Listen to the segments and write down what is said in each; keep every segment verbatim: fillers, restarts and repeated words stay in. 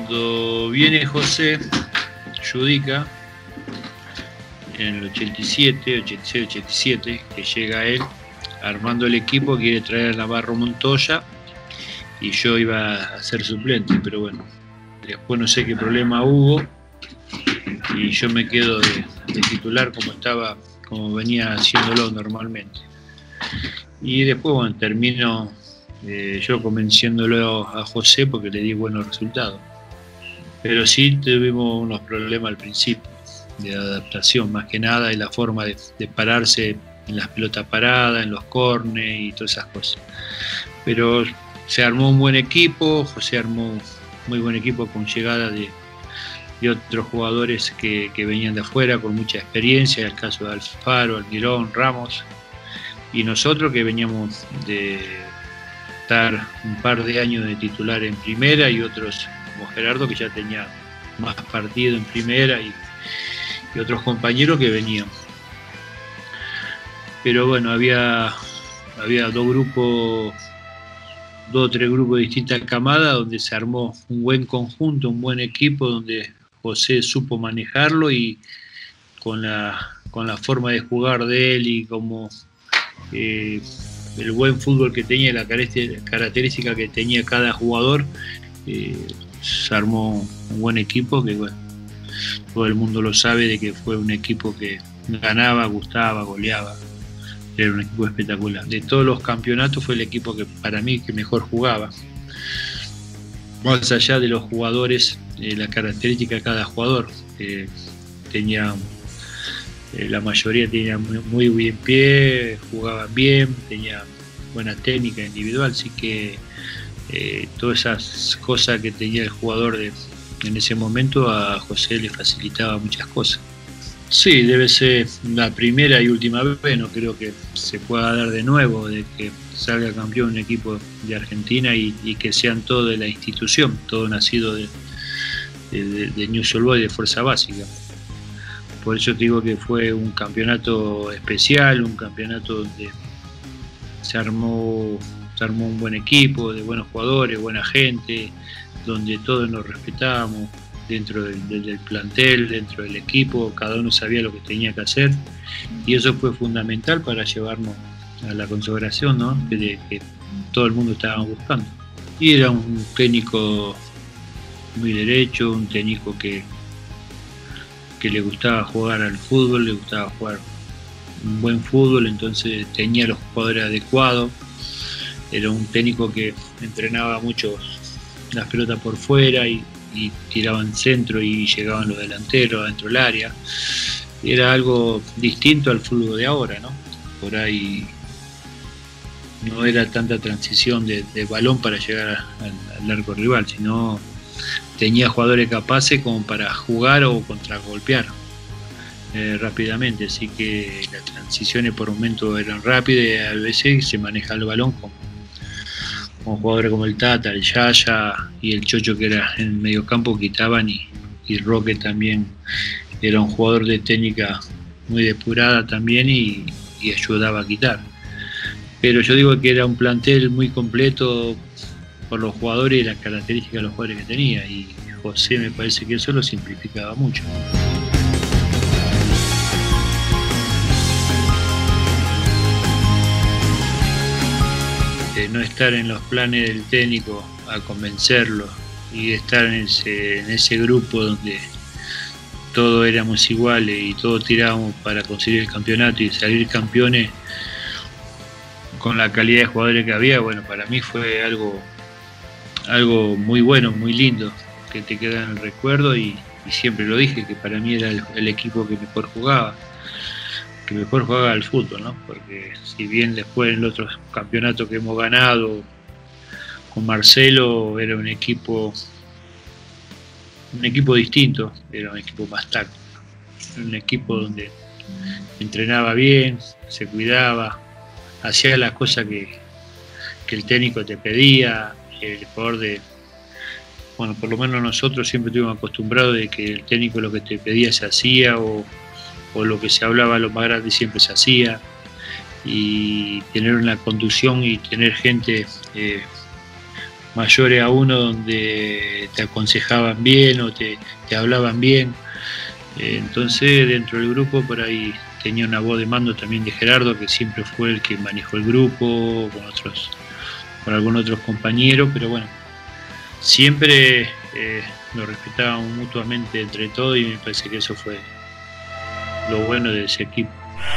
Cuando viene José Yudica, en el ochenta y siete, ochenta y seis, ochenta y siete, que llega él armando el equipo, quiere traer a Navarro Montoya y yo iba a ser suplente, pero bueno, después no sé qué problema hubo y yo me quedo de, de titular como estaba, como venía haciéndolo normalmente. Y después, bueno, termino eh, yo convenciéndolo a José porque le di buenos resultados. Pero sí tuvimos unos problemas al principio de adaptación, más que nada, y la forma de, de pararse en las pelotas paradas, en los córneres y todas esas cosas. Pero se armó un buen equipo, José armó un muy buen equipo con llegada de, de otros jugadores que, que venían de afuera con mucha experiencia, el caso de Alfaro, Almirón, Ramos, y nosotros que veníamos de estar un par de años de titular en primera y otros como Gerardo que ya tenía más partido en primera y, y otros compañeros que venían. Pero bueno, había, había dos grupos, dos o tres grupos de distintas camadas donde se armó un buen conjunto, un buen equipo donde José supo manejarlo y con la, con la forma de jugar de él y como eh, el buen fútbol que tenía, la característica que tenía cada jugador, eh, se armó un buen equipo que bueno, todo el mundo lo sabe de que fue un equipo que ganaba, gustaba, goleaba, era un equipo espectacular. De todos los campeonatos fue el equipo que para mí que mejor jugaba, más allá de los jugadores, eh, la característica de cada jugador, eh, tenía eh, la mayoría tenía muy, muy bien pie, jugaban bien, tenía buena técnica individual, así que Eh, todas esas cosas que tenía el jugador de, en ese momento a José le facilitaba muchas cosas. Sí, debe ser la primera y última vez, no creo que se pueda dar de nuevo, de que salga campeón un equipo de Argentina y, y que sean todos de la institución, todo nacido de, de, de Newell's Old Boys, de Fuerza Básica. Por eso te digo que fue un campeonato especial, un campeonato donde se armó se armó un buen equipo, de buenos jugadores, buena gente, donde todos nos respetábamos dentro del, del, del plantel, dentro del equipo, cada uno sabía lo que tenía que hacer y eso fue fundamental para llevarnos a la consagración, ¿no? que, que todo el mundo estaba buscando. Y era un técnico muy derecho, un técnico que, que le gustaba jugar al fútbol, le gustaba jugar un buen fútbol, entonces tenía los jugadores adecuados. Era un técnico que entrenaba mucho las pelotas por fuera y, y tiraban centro y llegaban los delanteros adentro del área. Era algo distinto al fútbol de ahora, ¿no? Por ahí no era tanta transición de, de balón para llegar al, al arco rival, sino tenía jugadores capaces como para jugar o contragolpear eh, rápidamente. Así que las transiciones por momento eran rápidas y a veces se maneja el balón con con jugadores como el Tata, el Yaya y el Chocho que era en el mediocampo quitaban y, y Roque también era un jugador de técnica muy depurada también y, y ayudaba a quitar. Pero yo digo que era un plantel muy completo por los jugadores y las características de los jugadores que tenía y José me parece que eso lo simplificaba mucho. De no estar en los planes del técnico a convencerlo y de estar en ese, en ese grupo donde todos éramos iguales y todos tirábamos para conseguir el campeonato y salir campeones con la calidad de jugadores que había, bueno, para mí fue algo, algo muy bueno, muy lindo, que te queda en el recuerdo y, y siempre lo dije, que para mí era el, el equipo que mejor jugaba. que mejor jugaba al fútbol, ¿no? Porque si bien después en los otros campeonatos que hemos ganado con Marcelo era un equipo un equipo distinto, era un equipo más táctico, un equipo donde entrenaba bien, se cuidaba, hacía las cosas que, que el técnico te pedía, el jugador de bueno, por lo menos nosotros siempre estuvimos acostumbrados de que el técnico lo que te pedía se hacía o o lo que se hablaba a lo más grande siempre se hacía y tener una conducción y tener gente eh, mayores a uno donde te aconsejaban bien o te, te hablaban bien. Eh, entonces dentro del grupo por ahí tenía una voz de mando también de Gerardo, que siempre fue el que manejó el grupo, con otros, con algunos otros compañeros, pero bueno, siempre eh, nos respetábamos mutuamente entre todos y me parece que eso fue lo bueno de ese equipo.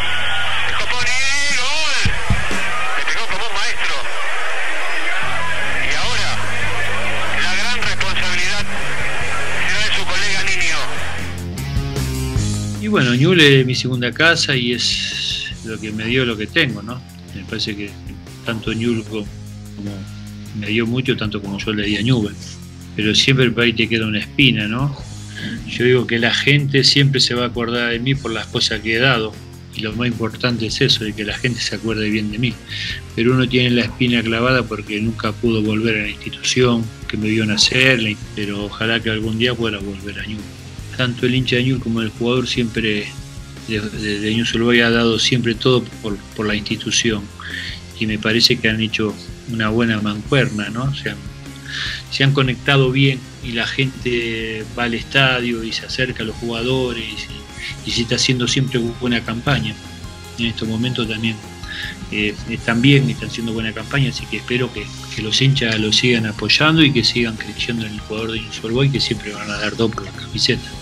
Y bueno, Ñuble es mi segunda casa y es lo que me dio lo que tengo, ¿no? Me parece que tanto Ñuble como me dio mucho, tanto como yo le di a Ñuble. Pero siempre por ahí te queda una espina, ¿no? Yo digo que la gente siempre se va a acordar de mí por las cosas que he dado. Y lo más importante es eso, de que la gente se acuerde bien de mí. Pero uno tiene la espina clavada porque nunca pudo volver a la institución que me vio nacer, pero ojalá que algún día pueda volver a Ñuble. Tanto el hincha de Ñuble como el jugador siempre de, de, de Newell's Old Boys ha dado siempre todo por, por la institución y me parece que han hecho una buena mancuerna, ¿no? Se han, se han conectado bien y la gente va al estadio y se acerca a los jugadores y, y se está haciendo siempre buena campaña. En estos momentos también eh, están bien, están haciendo buena campaña, así que espero que, que los hinchas lo sigan apoyando y que sigan creciendo en el jugador de Newell's Old Boys, que siempre van a dar todo por la camiseta.